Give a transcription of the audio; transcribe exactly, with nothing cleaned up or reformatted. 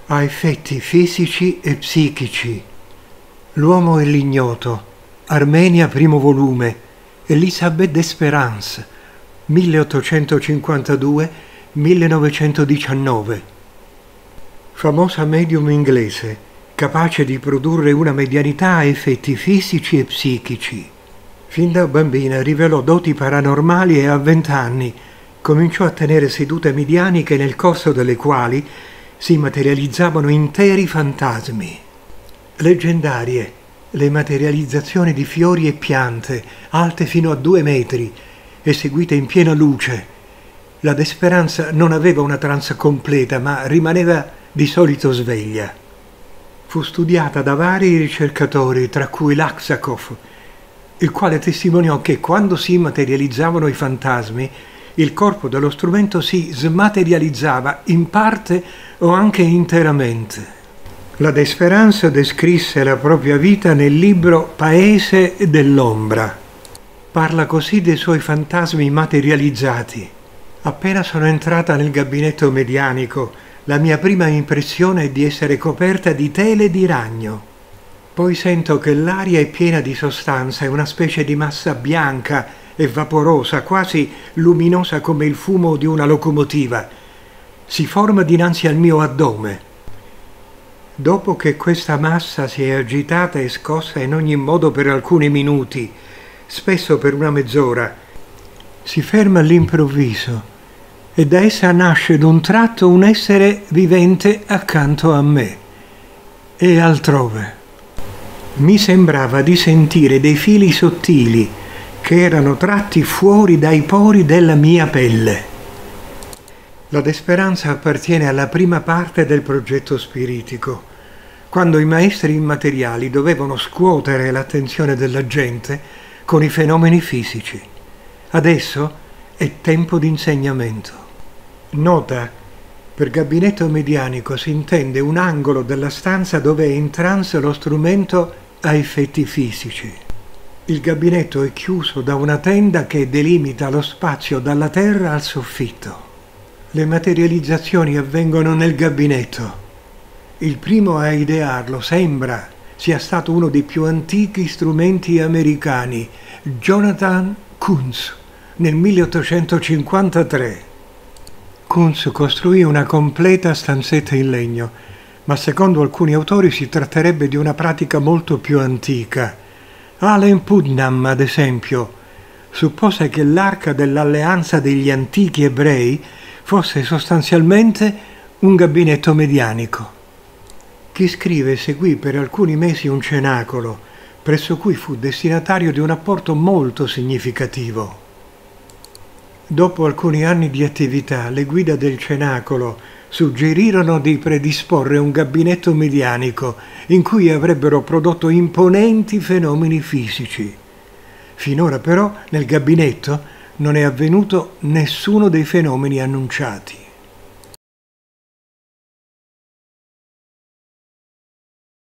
ha effetti fisici e psichici. L'uomo e l'ignoto, Armenia, primo volume, Elisabeth d'Espérance, milleottocentocinquantadue millenovecentodiciannove. Famosa medium inglese, capace di produrre una medianità a effetti fisici e psichici. Fin da bambina rivelò doti paranormali e a vent'anni cominciò a tenere sedute medianiche nel corso delle quali si materializzavano interi fantasmi. Leggendarie le materializzazioni di fiori e piante, alte fino a due metri, eseguite in piena luce. La d'Espérance non aveva una trance completa, ma rimaneva di solito sveglia. Fu studiata da vari ricercatori, tra cui Laxakov, il quale testimoniò che quando si materializzavano i fantasmi, il corpo dello strumento si smaterializzava in parte o anche interamente. La d'Espérance descrisse la propria vita nel libro Paese dell'ombra. Parla così dei suoi fantasmi materializzati. Appena sono entrata nel gabinetto medianico, la mia prima impressione è di essere coperta di tele di ragno. Poi sento che l'aria è piena di sostanza, è una specie di massa bianca e vaporosa, quasi luminosa come il fumo di una locomotiva. Si forma dinanzi al mio addome. Dopo che questa massa si è agitata e scossa in ogni modo per alcuni minuti, spesso per una mezz'ora, si ferma all'improvviso e da essa nasce d'un tratto un essere vivente accanto a me e altrove. Mi sembrava di sentire dei fili sottili che erano tratti fuori dai pori della mia pelle. La d'Espérance appartiene alla prima parte del progetto spiritico, quando i maestri immateriali dovevano scuotere l'attenzione della gente con i fenomeni fisici. Adesso è tempo di insegnamento. Nota: per gabinetto medianico si intende un angolo della stanza dove è in trance lo strumento a effetti fisici. Il gabinetto è chiuso da una tenda che delimita lo spazio dalla terra al soffitto. Le materializzazioni avvengono nel gabinetto. Il primo a idearlo sembra sia stato uno dei più antichi strumenti americani, Jonathan Kunz, nel milleottocentocinquantatré. Kunz costruì una completa stanzetta in legno, ma secondo alcuni autori si tratterebbe di una pratica molto più antica. Allen Putnam, ad esempio, suppose che l'arca dell'alleanza degli antichi ebrei fosse sostanzialmente un gabinetto medianico. Chi scrive seguì per alcuni mesi un cenacolo, presso cui fu destinatario di un apporto molto significativo. Dopo alcuni anni di attività, le guide del cenacolo suggerirono di predisporre un gabinetto medianico in cui avrebbero prodotto imponenti fenomeni fisici. Finora però nel gabinetto non è avvenuto nessuno dei fenomeni annunciati.